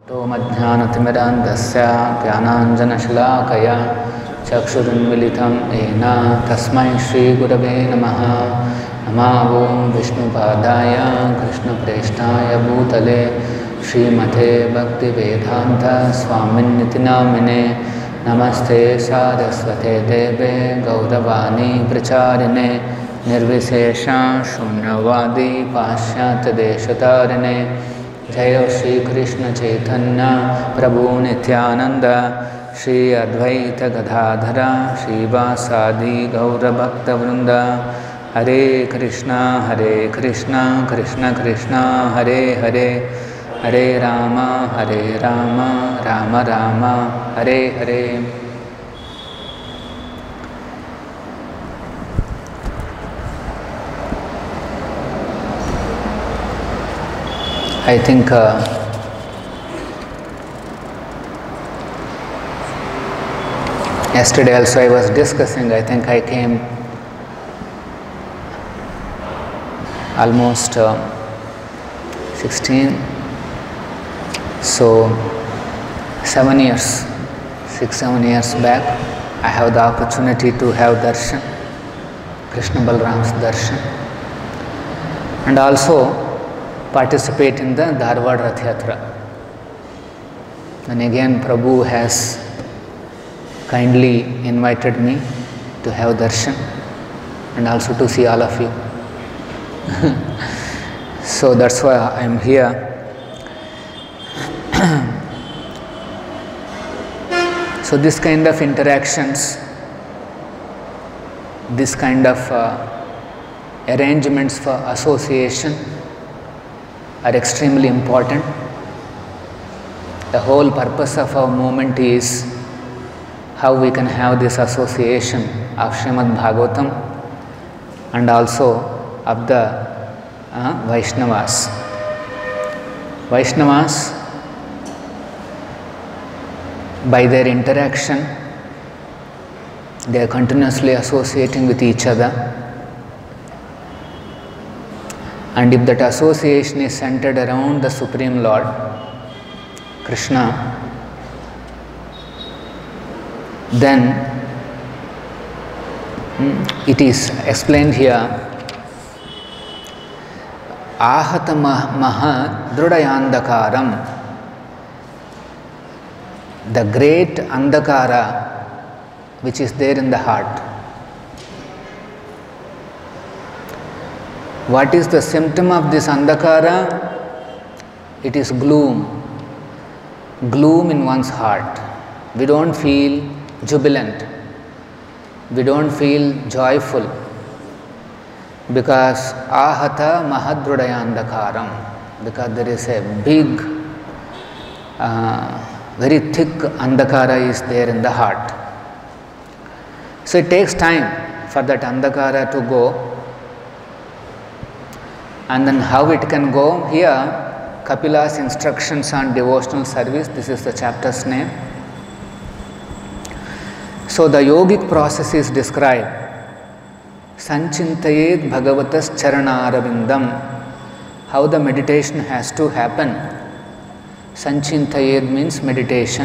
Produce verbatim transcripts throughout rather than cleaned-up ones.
तोमज्ञानतिमिरान्धस्य ज्ञानाञ्जनशलाकया चक्षुरुन्मिलितं येन तस्मै श्रीगुरवे नमः। नमः ॐ विष्णुपादाय कृष्णप्रेष्ठाय भूतले श्रीमते भक्तिवेदान्त स्वामिन्निति नामिने। नमस्ते सारस्वते देवे गौरवाणी प्रचारिणे निर्विशेष शून्यवादी पाश्चात्यदेशतारिणे। जय श्री कृष्ण चैतन्य प्रभु नित्यानंद श्री अद्वैत गदाधर श्रीवासादि गौरभक्तवृंद। हरे कृष्णा हरे कृष्णा कृष्ण कृष्णा हरे हरे, हरे राम हरे Ram Ram Ram Hare Hare. I think uh, yesterday also I was discussing, I think I came almost uh, sixteen, so seven years, six, seven years back, I have the opportunity to have darshan, Krishna Balram's darshan, and also participate in the Dharwad Rath Yatra. And again Prabhu has kindly invited me to have darshan and also to see all of you. So that's why I am here. So this kind of interactions, this kind of uh, arrangements for association are extremely important. The whole purpose of our movement is how we can have this association of Srimad Bhagavatam and also of the uh, Vaishnavas. Vaishnavas, by their interaction, they are continuously associating with each other. And if that association is centered around the Supreme Lord, Krishna, then it is explained here, ahata maha drudayandakaram, the great andakara which is there in the heart. What is the symptom of this andhakara? It is gloom. Gloom in one's heart. We don't feel jubilant. We don't feel joyful. Because ahata mahadrudaya andhakaram. Because there is a big, uh, very thick andhakara is there in the heart. So it takes time for that andhakara to go. And then how it can go? Here, Kapila's instructions on devotional service, this is the chapter's name. So the yogic process is described. Sanchintayed Bhagavatas Charanarabindam. How the meditation has to happen. Sanchintayed means meditation.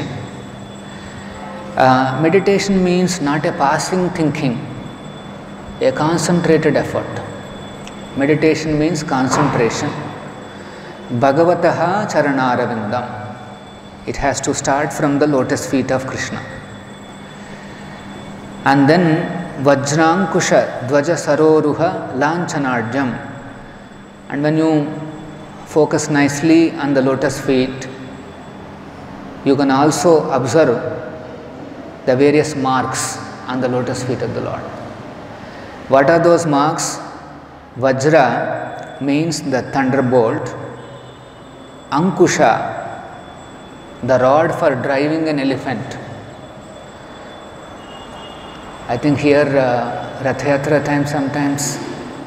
Uh, meditation means not a passing thinking, a concentrated effort. Meditation means concentration. Bhagavataha Charanarabindam. It has to start from the lotus feet of Krishna. And then Vajrankusha Dvaja Saroruha Lanchanadjam. And when you focus nicely on the lotus feet, you can also observe the various marks on the lotus feet of the Lord. What are those marks? Vajra means the thunderbolt. Ankusha, the rod for driving an elephant. I think here uh, Rath Yatra time sometimes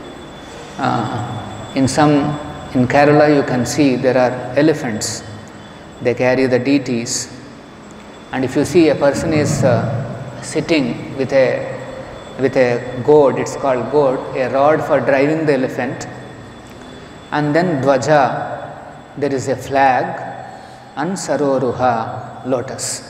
uh, in some, in Kerala you can see there are elephants. They carry the deities. And if you see a person is uh, sitting with a with a goad, it's called goad, a rod for driving the elephant, and then dvaja, there is a flag, and Saroruha, lotus.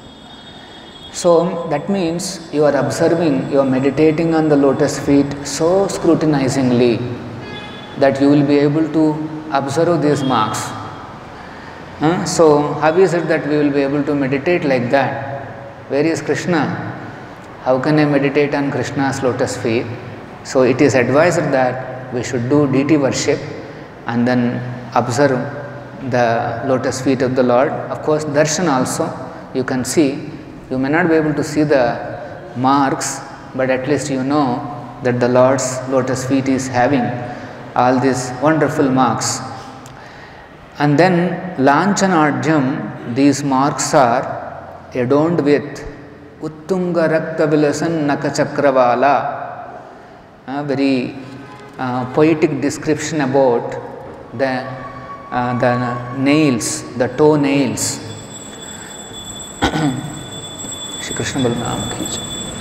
So that means you are observing, you are meditating on the lotus feet so scrutinizingly that you will be able to observe these marks. Uh, so how is it that we will be able to meditate like that? Where is Krishna? How can I meditate on Krishna's lotus feet? So it is advised that we should do deity worship and then observe the lotus feet of the Lord. Of course, darshan also you can see. You may not be able to see the marks, but at least you know that the Lord's lotus feet is having all these wonderful marks. And then Lanchanadhyam, these marks are adorned with Uttunga Rakta Vilasan Nakachakravala, a very uh, poetic description about the, uh, the nails, the toe nails. Shri Krishna Balaram ki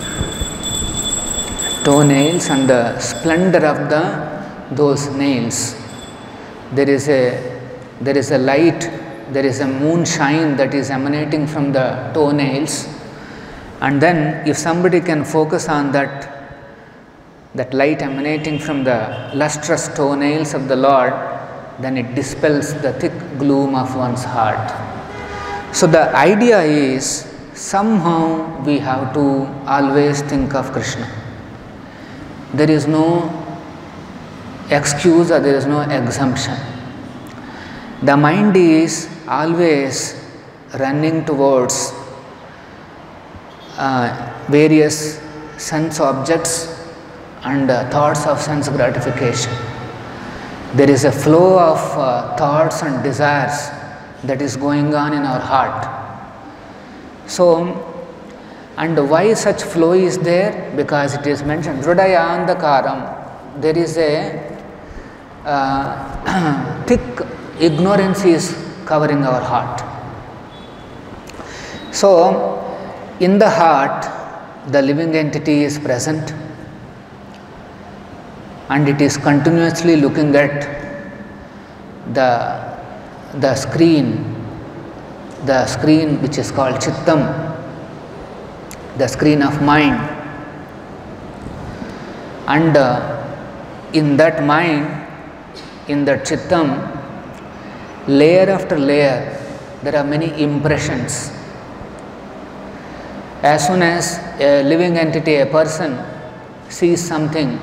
jai. Toe nails and the splendor of the those nails. There is a there is a light, there is a moonshine that is emanating from the toenails, and then if somebody can focus on that that light emanating from the lustrous toenails of the Lord, then it dispels the thick gloom of one's heart. So the idea is, somehow we have to always think of Krishna. There is no excuse or there is no exemption. The mind is always running towards uh, various sense objects and uh, thoughts of sense gratification. There is a flow of uh, thoughts and desires that is going on in our heart. So, and why such flow is there? Because it is mentioned, Hridayandakaram, there is a uh, thick ignorance is covering our heart. So, in the heart, the living entity is present and it is continuously looking at the, the screen, the screen which is called Chittam, the screen of mind. And uh, in that mind, in that Chittam, layer after layer, there are many impressions. As soon as a living entity, a person sees something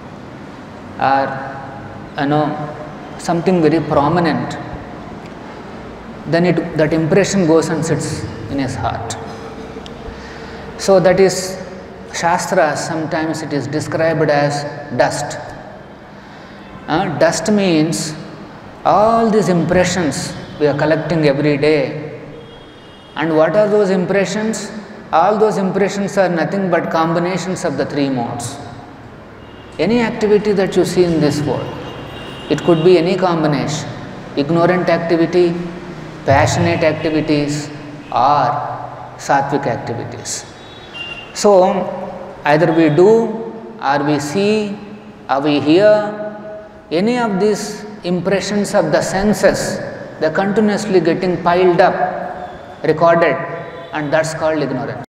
or you know something very prominent, then it, that impression goes and sits in his heart. So that is, Shastras, sometimes it is described as dust. Uh, dust means all these impressions we are collecting every day. And what are those impressions? All those impressions are nothing but combinations of the three modes. Any activity that you see in this world, it could be any combination, ignorant activity, passionate activities, or sattvic activities. So, either we do, or we see, or we hear, any of these impressions of the senses, they are continuously getting piled up, recorded, and that's called ignorance.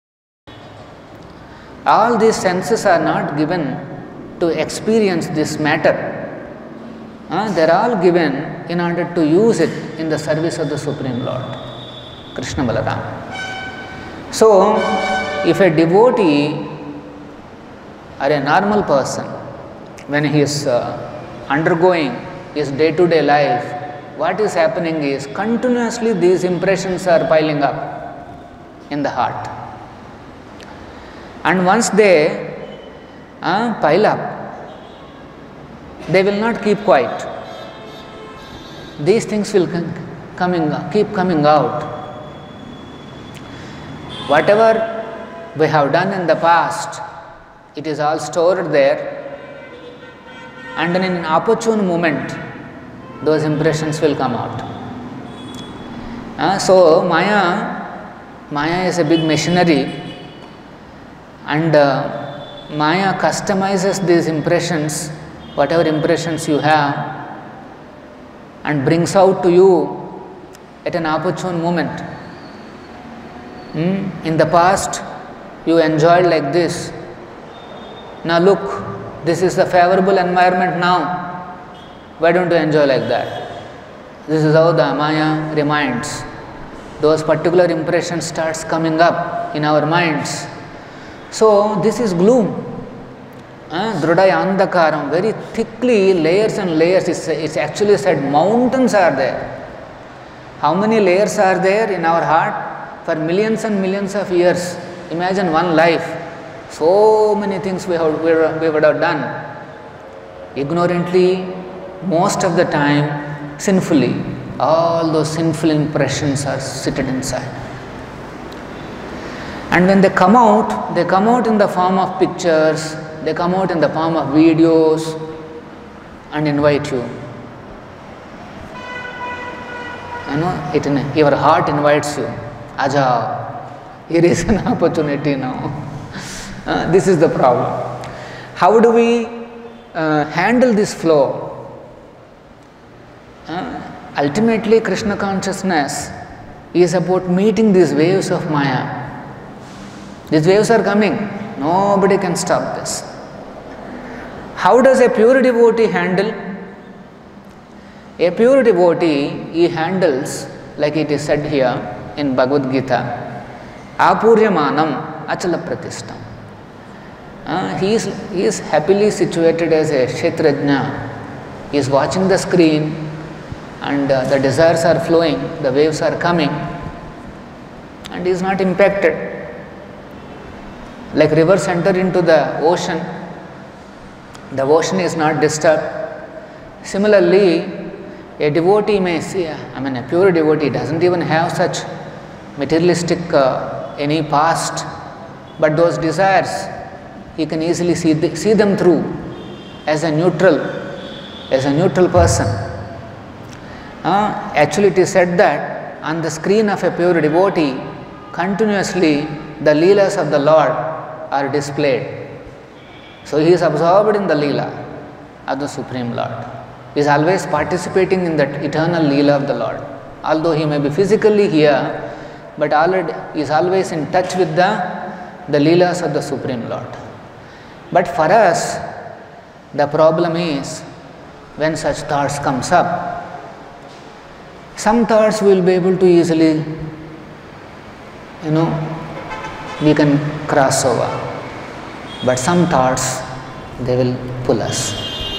All these senses are not given to experience this matter. Uh, they are all given in order to use it in the service of the Supreme Lord, Krishna Balaram. So, if a devotee or a normal person, when he is uh, undergoing his day-to-day life, what is happening is continuously these impressions are piling up in the heart. And once they uh, pile up, they will not keep quiet. These things will coming, keep coming out. Whatever we have done in the past, it is all stored there, and in an opportune moment, those impressions will come out. Uh, so, Maya, Maya is a big machinery, and uh, Maya customizes these impressions, whatever impressions you have, and brings out to you at an opportune moment. Hmm? In the past, you enjoyed like this. Now look, this is the favorable environment now. Why don't you enjoy like that? This is how the Maya reminds. Those particular impressions starts coming up in our minds. So this is gloom. Uh, Dhrudaya Andhakaram, very thickly, layers and layers. It's, it's actually said mountains are there. How many layers are there in our heart? For millions and millions of years. Imagine one life. So many things we, have, we, we would have done. Ignorantly, most of the time, sinfully. All those sinful impressions are seated inside. And when they come out, they come out in the form of pictures, they come out in the form of videos and invite you. You know, it in, your heart invites you. Aja, here is an opportunity now. Uh, this is the problem. How do we uh, handle this flow? Uh, ultimately, Krishna consciousness is about meeting these waves of Maya. These waves are coming. Nobody can stop this. How does a pure devotee handle? A pure devotee, he handles, like it is said here in Bhagavad Gita, Apuryamanam Achala Pratistham. Uh, he, is, he is happily situated as a Kshetrajna. He is watching the screen and uh, the desires are flowing, the waves are coming, and he is not impacted. Like rivers enter into the ocean, the ocean is not disturbed. Similarly, a devotee may see, I mean a pure devotee doesn't even have such materialistic uh, any past, but those desires he can easily see, the, see them through as a neutral, as a neutral person. Uh, actually it is said that on the screen of a pure devotee, continuously the leelas of the Lord are displayed. So he is absorbed in the leela of the Supreme Lord. He is always participating in that eternal leela of the Lord. Although he may be physically here, but already he is always in touch with the, the leelas of the Supreme Lord. But for us, the problem is when such thoughts comes up, some thoughts we will be able to easily, you know, we can cross over. But some thoughts, they will pull us.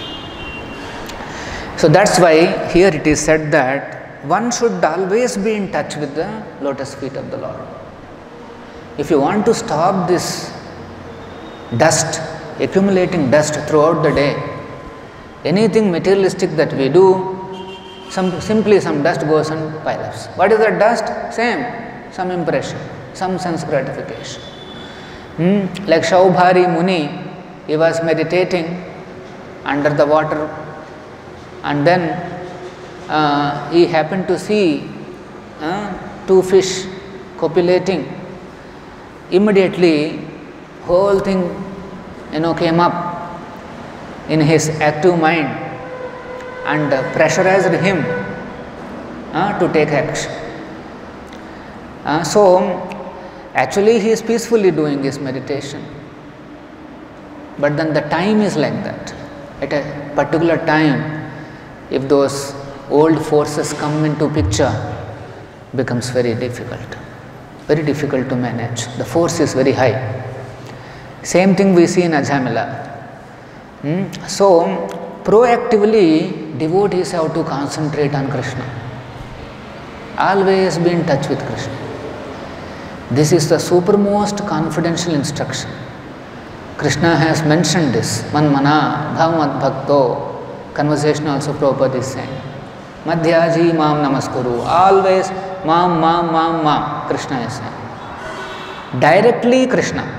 So that's why here it is said that one should always be in touch with the lotus feet of the Lord. If you want to stop this dust, accumulating dust throughout the day, anything materialistic that we do, some, simply some dust goes and piles up. What is that dust? Same, some impression, some sense gratification. Hmm? Like Shaubhari Muni, he was meditating under the water, and then uh, he happened to see uh, two fish copulating. Immediately, whole thing, you know, came up in his active mind and uh, pressurized him uh, to take action. Uh, so, actually he is peacefully doing his meditation, but then the time is like that. At a particular time, if those old forces come into picture, becomes very difficult, very difficult to manage. The force is very high. Same thing we see in Ajamila. Hmm? So, proactively devotees have to concentrate on Krishna. Always be in touch with Krishna. This is the supermost confidential instruction. Krishna has mentioned this. Manmana bhavamat bhakto. Conversation also Prabhupada is saying. Madhyaji mam namaskuru. Always mam, mam, mam, mam. Krishna is saying. Directly Krishna.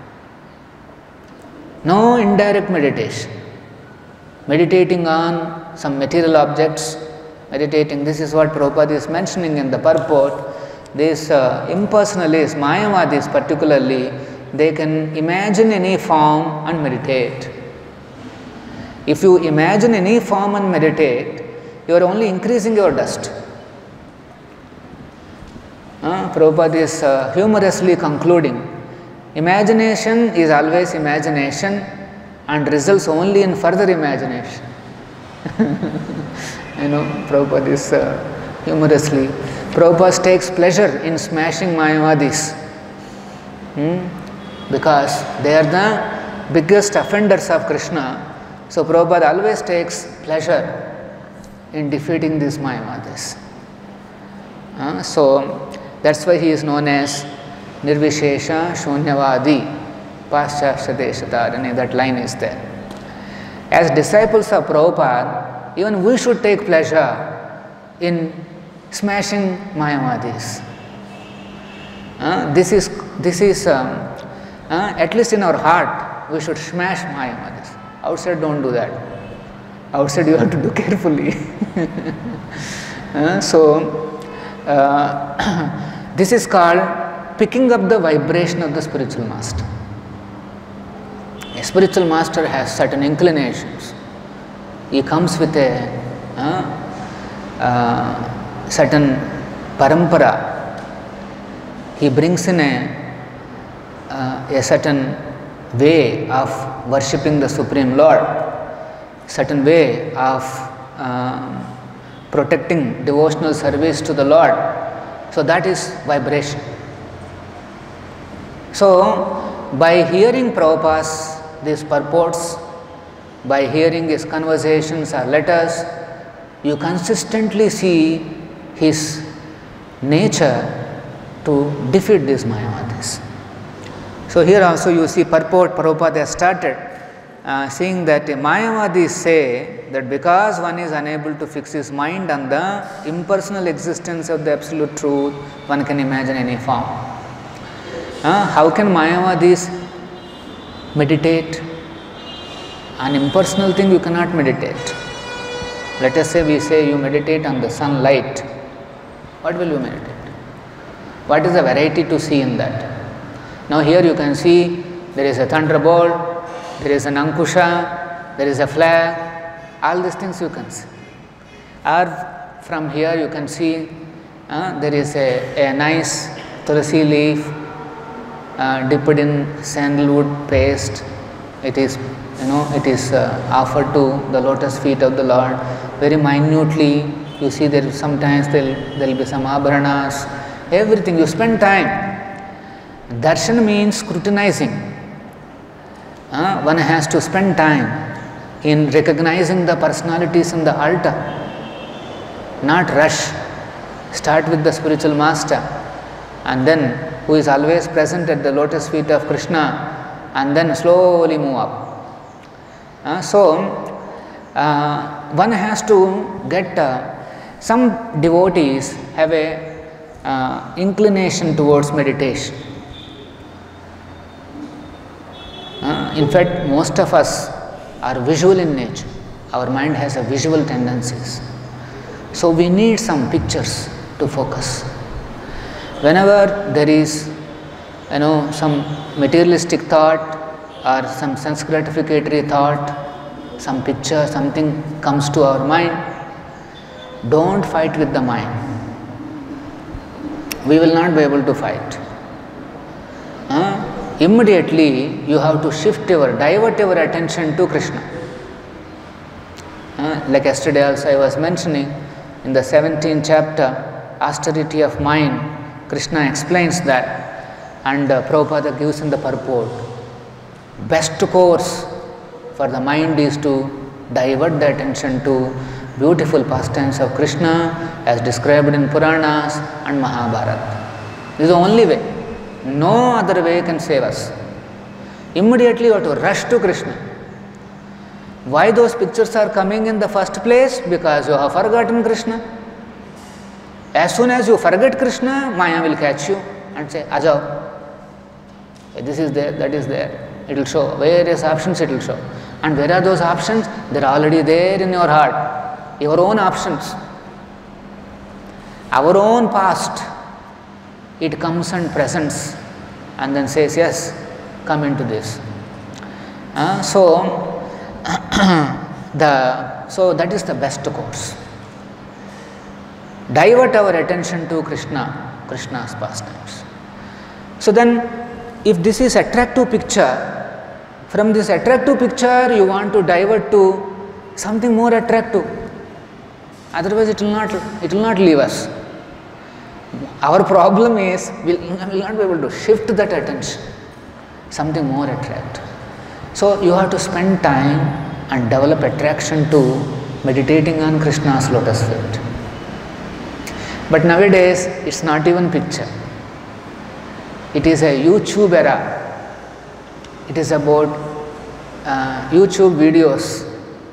No indirect meditation. Meditating on some material objects. Meditating. This is what Prabhupada is mentioning in the purport. These uh, impersonalists, Mayavadis particularly, they can imagine any form and meditate. If you imagine any form and meditate, you are only increasing your dust. Uh, Prabhupada is uh, humorously concluding, imagination is always imagination and results only in further imagination. You know, Prabhupada is uh, humorously, Prabhupada takes pleasure in smashing Mayavadis hmm? because they are the biggest offenders of Krishna. So Prabhupada always takes pleasure in defeating these Mayavadis. Uh, so that's why he is known as Nirvishesha Shunyavadi Paschasya Deshatarani. That line is there. As disciples of Prabhupada, even we should take pleasure in smashing Mayavadis. Uh, this is, this is um, uh, at least in our heart, we should smash Mayavadis. Outside, don't do that. Outside, you have to do carefully. uh, so, uh, this is called picking up the vibration of the spiritual master. A spiritual master has certain inclinations. He comes with a uh, uh, certain parampara. He brings in a, uh, a certain way of worshipping the Supreme Lord, certain way of uh, protecting devotional service to the Lord. So that is vibration. So by hearing Prabhupada's these purports, by hearing his conversations or letters, you consistently see his nature to defeat these Mayavadis. So here also you see purport Prabhupada has started uh, saying that Mayavadis say that because one is unable to fix his mind on the impersonal existence of the absolute truth, one can imagine any form. Uh, how can Mayavadis meditate? An impersonal thing you cannot meditate. Let us say we say you meditate on the sunlight. What will you meditate? What is the variety to see in that? Now here you can see there is a thunderbolt, there is an ankusha, there is a flag, all these things you can see. Or from here you can see uh, there is a, a nice tulsi leaf uh, dipped in sandalwood paste. It is, you know, it is uh, offered to the lotus feet of the Lord. Very minutely you see there sometimes there will be some abharanas, everything. You spend time. Darshan means scrutinizing. Uh, one has to spend time in recognizing the personalities in the altar, not rush. Start with the spiritual master and then who is always present at the lotus feet of Krishna, and then slowly move up. Uh, so, uh, one has to get, uh, some devotees have a uh, inclination towards meditation. Uh, in fact, most of us are visual in nature. Our mind has a visual tendencies. So we need some pictures to focus. Whenever there is, you know, some materialistic thought or some sense gratificatory thought, some picture, something comes to our mind, don't fight with the mind. We will not be able to fight. Uh, immediately you have to shift your, divert your attention to Krishna. Uh, like yesterday also I was mentioning, in the seventeenth chapter, austerity of mind, Krishna explains that, and uh, Prabhupada gives in the purport. Best course for the mind is to divert the attention to beautiful pastimes of Krishna as described in Puranas and Mahabharata. This is the only way. No other way can save us. Immediately you have to rush to Krishna. Why those pictures are coming in the first place? Because you have forgotten Krishna. As soon as you forget Krishna, Maya will catch you and say, Ajao, this is there, that is there. It will show various options, it will show. And where are those options? They are already there in your heart. Your own options. Our own past. It comes and presents and then says, yes, come into this. Uh, so, the, so that is the best course. Divert our attention to Krishna. Krishna's pastimes. So then, if this is attractive picture, from this attractive picture you want to divert to something more attractive. Otherwise it will not, it will not leave us. Our problem is, we will not be able to shift that attention, something more attractive. So you have to spend time and develop attraction to meditating on Krishna's lotus feet. But nowadays it's not even picture. It is a YouTube era. It is about uh, YouTube videos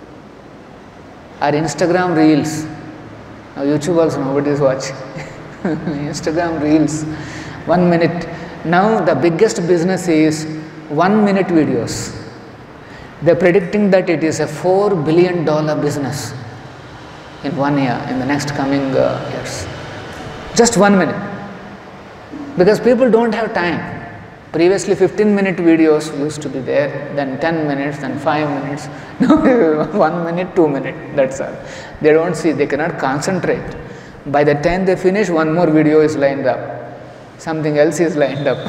or Instagram reels. Now YouTube also nobody is watching. Instagram reels, one minute. Now the biggest business is one minute videos. They are predicting that it is a four billion dollar business in one year, in the next coming uh, years. Just one minute. Because people don't have time. Previously fifteen minute videos used to be there, then ten minutes, then five minutes, now one minute, two minutes, that's all. They don't see, they cannot concentrate. By the time they finish, one more video is lined up, something else is lined up.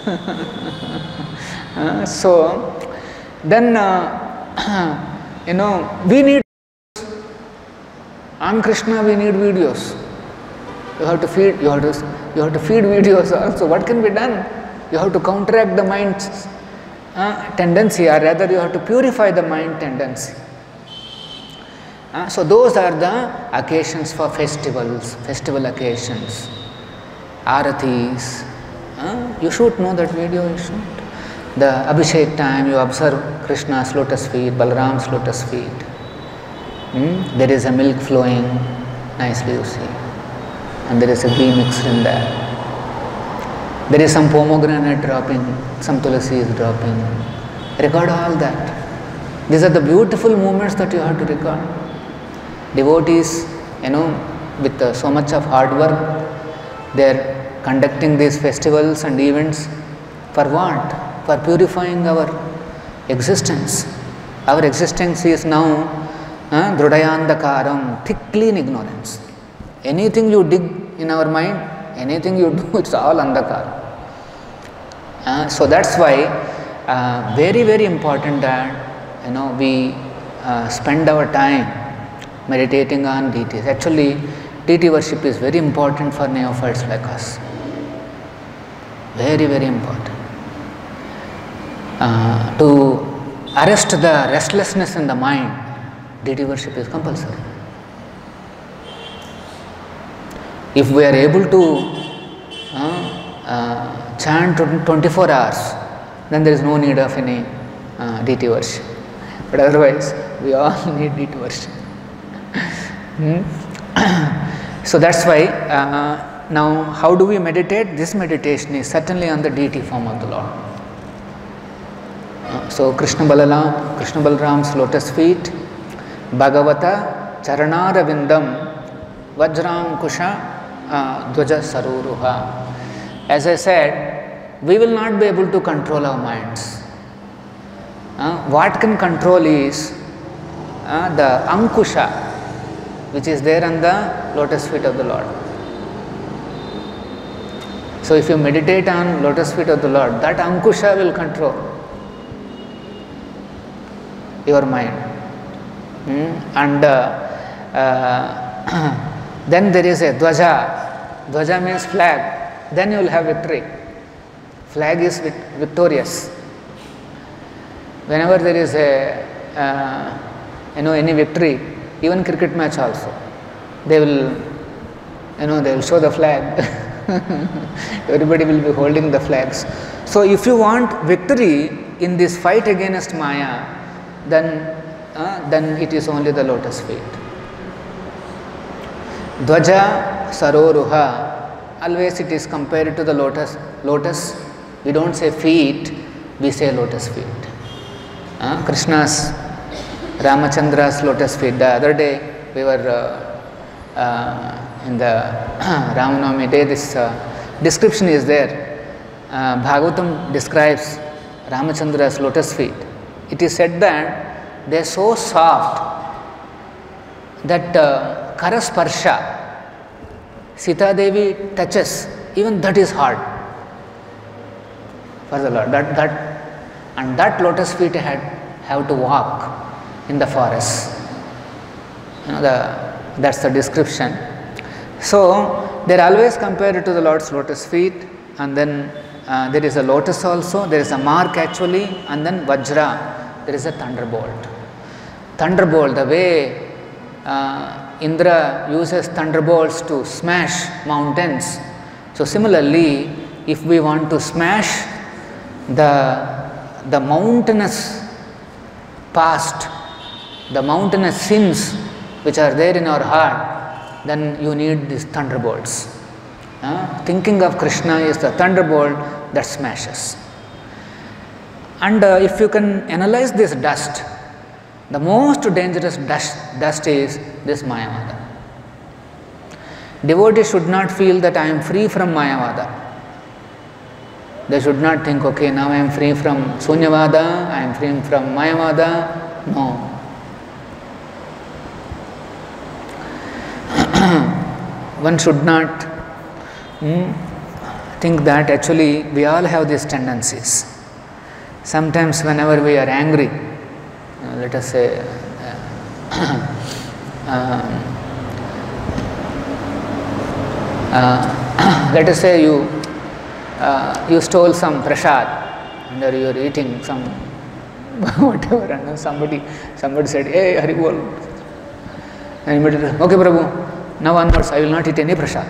uh, so, then, uh, you know, we need, on Krishna we need videos. You have to feed, you have to, you have to feed videos also. What can be done? You have to counteract the mind's uh, tendency, or rather you have to purify the mind tendency. Uh, so those are the occasions for festivals, festival occasions, aratis. Uh, you should know that video, you should. The Abhishek time, you observe Krishna's lotus feet, Balaram's lotus feet. Hmm? There is a milk flowing nicely, you see, and there is a ghee mixed in there. There is some pomegranate dropping, some tulasi is dropping. Record all that. These are the beautiful moments that you have to record. Devotees, you know, with uh, so much of hard work, they are conducting these festivals and events for what? For purifying our existence. Our existence is now uh, Drudayandakaram, thickly in ignorance. Anything you dig in our mind, anything you do, it's all andhakara. Uh, so that's why uh, very very important that, you know, we uh, spend our time meditating on deities. Actually, deity worship is very important for neophytes like us. Very very important. Uh, to arrest the restlessness in the mind, deity worship is compulsory. If we are able to uh, uh, chant twenty-four hours, then there is no need of any uh, deity worship. But otherwise, we all need deity worship. hmm? So that's why uh, now how do we meditate? This meditation is certainly on the deity form of the Lord. Uh, so Krishna Balaram, Krishna Balaram's lotus feet, Bhagavata Charanara Vindam, Vajrankusha Uh, Dvaja Saruruha. As I said, we will not be able to control our minds. Uh, what can control is uh, the Ankusha, which is there on the lotus feet of the Lord. So if you meditate on lotus feet of the Lord, that Ankusha will control your mind. Hmm? And uh, uh, then there is a Dvaja. Dvaja means flag. Then you will have victory. Flag is victorious. Whenever there is a, uh, you know, any victory, even cricket match also, they will, you know, they will show the flag. Everybody will be holding the flags. So if you want victory in this fight against Maya, then, uh, then it is only the lotus feet. Dvaja Saroruha, always it is compared to the lotus. Lotus, we don't say feet, we say lotus feet. Uh, Krishna's, Ramachandra's lotus feet. The other day we were uh, uh, in the Ramanavami day, this uh, description is there. Uh, Bhagavatam describes Ramachandra's lotus feet. It is said that they are so soft that uh, Karasparsha, Sita Devi touches even that is hard for the Lord. That, that, and that lotus feet had have to walk in the forest. You know, the, that's the description. So they are always compared to the Lord's lotus feet, and then uh, there is a lotus also, there is a mark actually, and then Vajra, there is a thunderbolt. Thunderbolt, the way uh, Indra uses thunderbolts to smash mountains. So similarly, if we want to smash the, the mountainous past, the mountainous sins which are there in our heart, then you need these thunderbolts. Uh, thinking of Krishna is the thunderbolt that smashes. And uh, if you can analyze this dust, the most dangerous dust, dust is this Mayavada. Devotee should not feel that I am free from Mayavada. They should not think, okay, now I am free from Sunyavada, I am free from Mayavada. No. One should not mm, think that actually we all have these tendencies. Sometimes whenever we are angry, uh, let us say, uh, uh, uh, let us say you uh, you stole some prasad and you are eating some whatever, and somebody somebody said, hey, Hari Bol. And immediately, okay, Prabhu, now onwards I will not eat any prasad.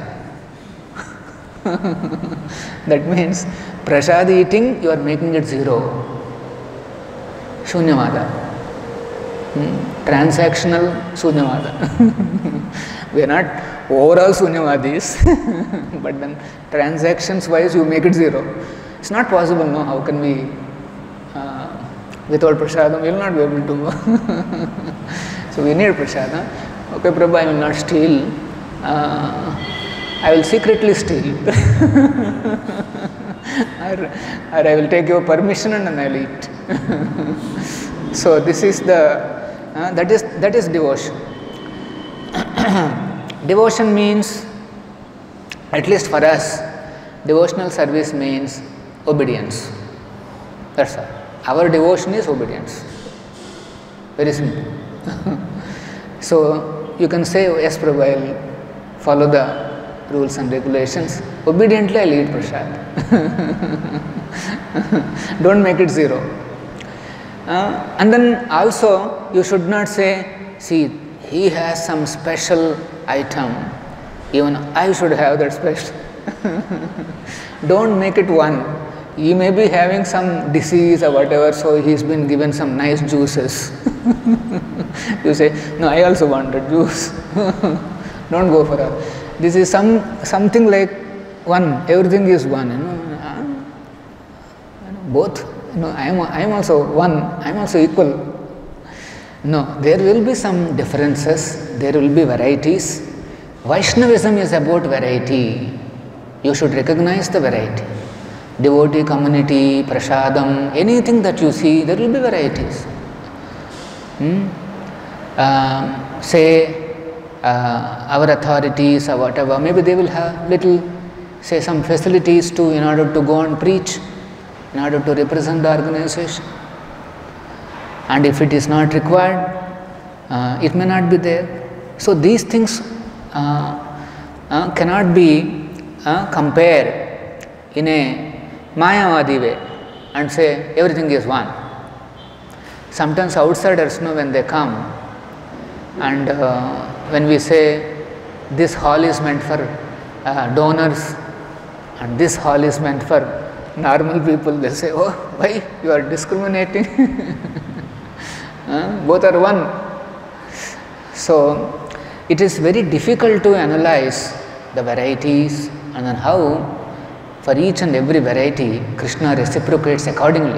That means prasad eating, you are making it zero. Shunyavada. Hmm. Transactional Shunyavada. We are not overall Sunyavadis, but then transactions wise you make it zero. It's not possible, no? How can we, uh, without prasadam, we will not be able to. So we need prasadam. Okay, Prabhu, I will not steal. Uh, I will secretly steal. or, or I will take your permission and then I will eat. So this is the, uh, that is that is devotion. Devotion means, at least for us, devotional service means obedience. That's all. Our devotion is obedience. Very simple. So you can say, yes, Prabhu, I will follow the rules and regulations. Obediently I will eat prasad. Don't make it zero. Uh, and then also you should not say, see, he has some special item, even I should have that special. Don't make it one. He may be having some disease or whatever, so he's been given some nice juices. You say, no, I also want that juice. Don't go for that. This is some something like one. Everything is one. You know, uh, you know both. You know, I am I am also one. I am also equal. No, there will be some differences. There will be varieties. Vaishnavism is about variety. You should recognize the variety. Devotee community, prasadam, anything that you see, there will be varieties. Hmm? Uh, say uh, our authorities or whatever, maybe they will have little, say some facilities to in order to go and preach, in order to represent the organization. And if it is not required, uh, it may not be there. So these things uh, uh, cannot be uh, compared in a Mayavadi way and say everything is one. Sometimes outsiders know when they come, and uh, when we say this hall is meant for uh, donors and this hall is meant for normal people, they say, oh, why you are discriminating? uh, both are one. So it is very difficult to analyze the varieties and then how for each and every variety Krishna reciprocates accordingly.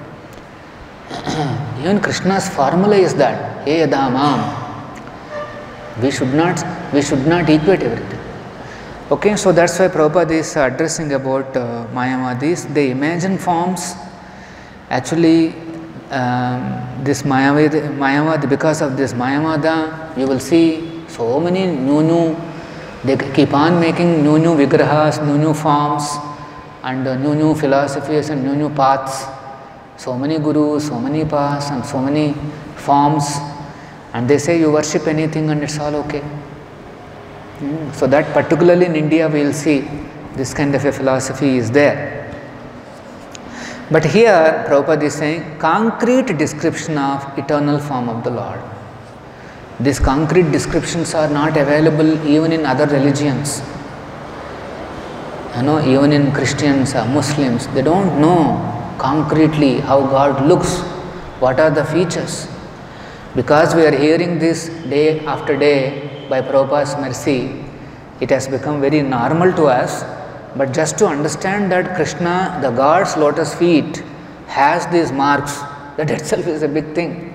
Even Krishna's formula is that, He Yadamam. We should not we should not equate everything. Okay, so that's why Prabhupada is addressing about uh, Mayavadis. They imagine forms. Actually, um, this Mayavadi, Mayavadi, because of this Mayavada, you will see so many new new They keep on making new new vigrahas, new new forms, and uh, new new philosophies and new new paths. So many gurus, so many paths and so many forms, and they say you worship anything and it's all okay. Mm. So that particularly in India we will see this kind of a philosophy is there. But here Prabhupada is saying concrete description of eternal form of the Lord. These concrete descriptions are not available even in other religions. You know, even in Christians or Muslims, they don't know concretely how God looks, what are the features. Because we are hearing this day after day by Prabhupada's mercy, it has become very normal to us. But just to understand that Krishna, the God's lotus feet, has these marks, that itself is a big thing.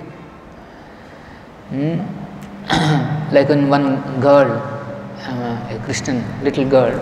Hmm? Like when one girl, uh, a Christian little girl,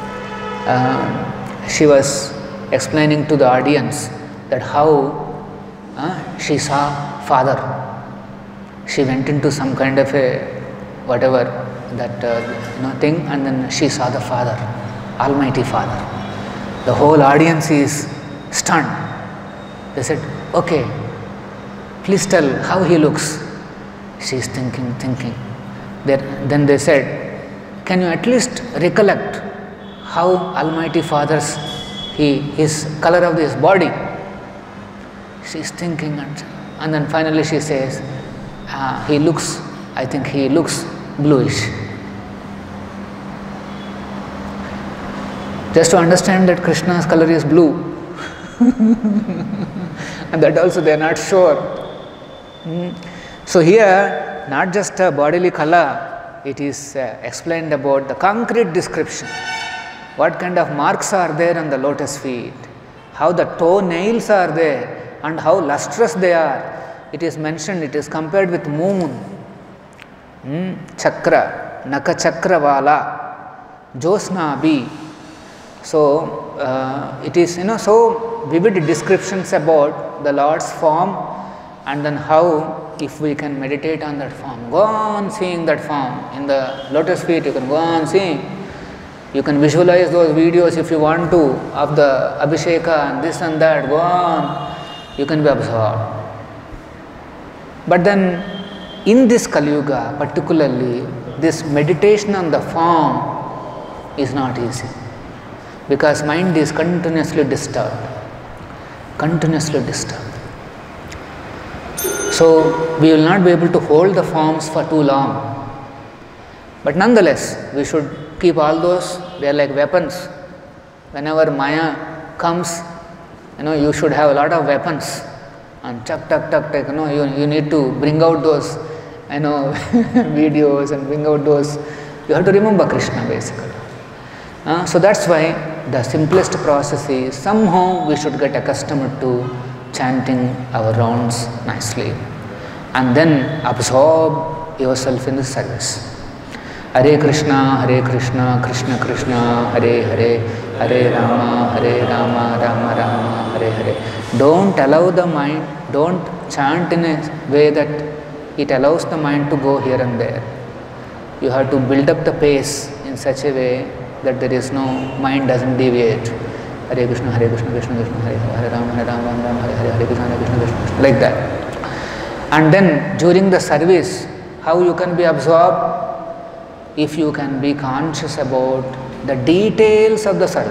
uh, she was explaining to the audience that how uh, she saw Father. She went into some kind of a whatever that uh, you know thing, and then she saw the Father, Almighty Father. The whole audience is stunned. They said, "Okay, please tell how he looks." She is thinking, thinking. Then they said, "Can you at least recollect how Almighty Father's he his color of his body?" She is thinking, and, and then finally she says, uh, "He looks. I think he looks bluish." Just to understand that Krishna's color is blue, and that also they are not sure. Mm. So here, not just a bodily color, it is uh, explained about the concrete description. What kind of marks are there on the lotus feet, how the toe nails are there, and how lustrous they are. It is mentioned, it is compared with moon. Mm. Chakra, Naka Chakra Vala, Josna Bhi. So uh, it is, you know, so vivid descriptions about the Lord's form, and then how if we can meditate on that form, go on seeing that form in the lotus feet, you can go on seeing. You can visualize those videos if you want to of the Abhisheka and this and that, go on, you can be absorbed. But then in this Kali Yuga particularly, this meditation on the form is not easy. Because mind is continuously disturbed, continuously disturbed. So we will not be able to hold the forms for too long. But nonetheless, we should keep all those, they are like weapons. Whenever Maya comes, you know, you should have a lot of weapons. And tuck, tuck, tuck, tuck, you know, you, you need to bring out those, you know, videos and bring out those. You have to remember Krishna basically. Uh, so that's why the simplest process is somehow we should get accustomed to chanting our rounds nicely and then absorb yourself in the service. Hare Krishna, Hare Krishna, Krishna Krishna, Hare Hare, Hare Rama, Hare Rama, Rama Rama, Hare Hare. Don't allow the mind, don't chant in a way that it allows the mind to go here and there. You have to build up the pace in such a way that there is no, mind doesn't deviate. Hare Krishna, Hare Krishna, Krishna Krishna, Hare Hare, Hare Rama, Hare Rama, Rama Rama, Hare Hare, Hare Krishna, Hare Krishna, Krishna Krishna, like that. And then during the service, how you can be absorbed? If you can be conscious about the details of the service.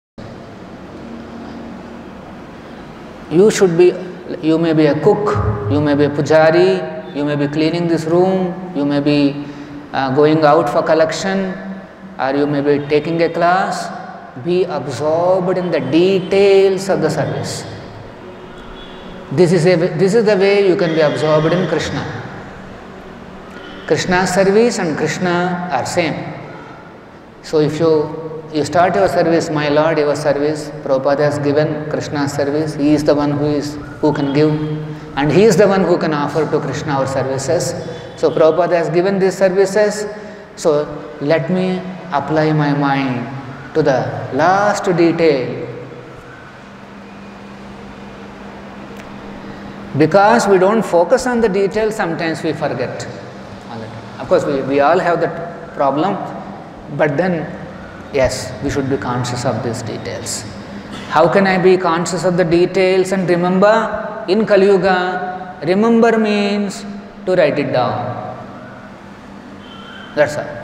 You should be, you may be a cook, you may be a pujari, you may be cleaning this room, you may be uh, going out for collection, or you may be taking a class. Be absorbed in the details of the service. This is, a, this is the way you can be absorbed in Krishna. Krishna's service and Krishna are same. So if you, you start your service, my Lord, your service, Prabhupada has given Krishna's service, he is the one who is who can give, and he is the one who can offer to Krishna our services. So Prabhupada has given these services, so let me apply my mind to the last detail. Because we don't focus on the details, sometimes we forget. Of course, we, we all have that problem. But then, yes, we should be conscious of these details. How can I be conscious of the details and remember? In Kali Yuga, remember means to write it down. That's all.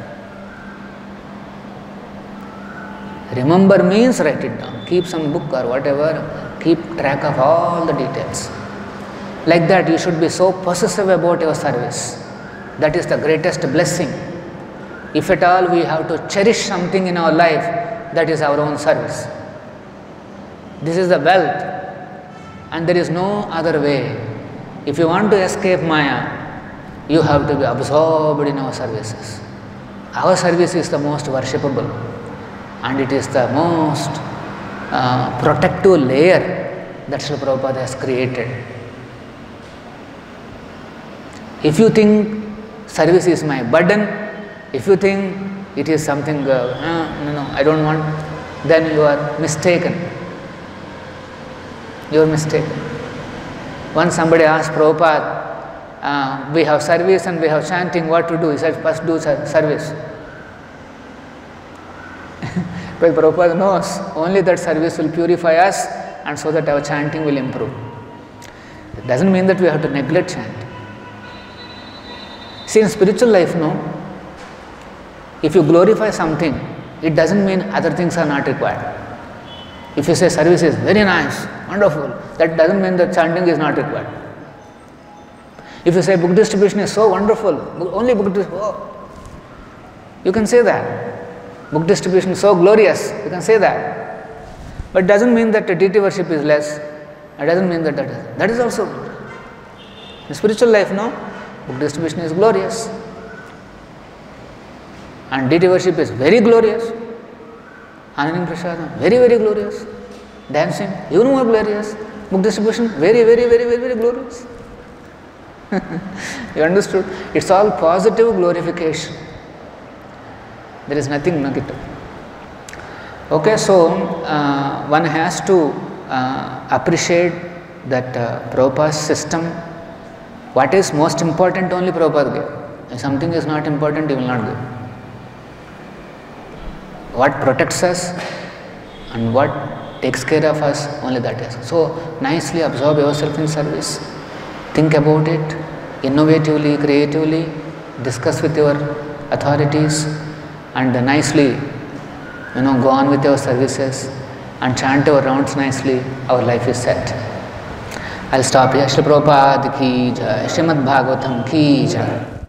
Remember means write it down. Keep some book or whatever, keep track of all the details. Like that, you should be so possessive about your service. That is the greatest blessing. If at all we have to cherish something in our life, that is our own service. This is the wealth, and there is no other way. If you want to escape Maya, you have to be absorbed in our services. Our service is the most worshipable, and it is the most uh, protective layer that Srila Prabhupada has created. If you think service is my burden, if you think it is something, uh, uh, no, no, I don't want, then you are mistaken. You are mistaken. Once somebody asked Prabhupada, uh, we have service and we have chanting, what to do? He said, first do service. But Prabhupada knows only that service will purify us, and so that our chanting will improve. It doesn't mean that we have to neglect chant. See, in spiritual life, no, if you glorify something, it doesn't mean other things are not required. If you say service is very nice, wonderful, that doesn't mean that chanting is not required. If you say book distribution is so wonderful, only book distribution, oh, you can say that. Book distribution is so glorious, you can say that. But it doesn't mean that deity worship is less. It doesn't mean that that is, that is also good. In spiritual life, no, book distribution is glorious. And deity worship is very glorious. Anandam Prasadam, very, very glorious. Dancing, even more glorious. Book distribution, very, very, very, very, very glorious. You understood? It's all positive glorification. There is nothing negative. Okay, so uh, one has to uh, appreciate that uh, Prabhupada's system. What is most important only Prabhupada gave. If something is not important, he will not give. What protects us and what takes care of us, only that is. So nicely absorb yourself in service. Think about it innovatively, creatively, discuss with your authorities, and nicely, you know, go on with your services and chant your rounds nicely. Our life is set. I'll stop here. Srila Prabhupada ki jai, Srimad Bhagavatam ki jai.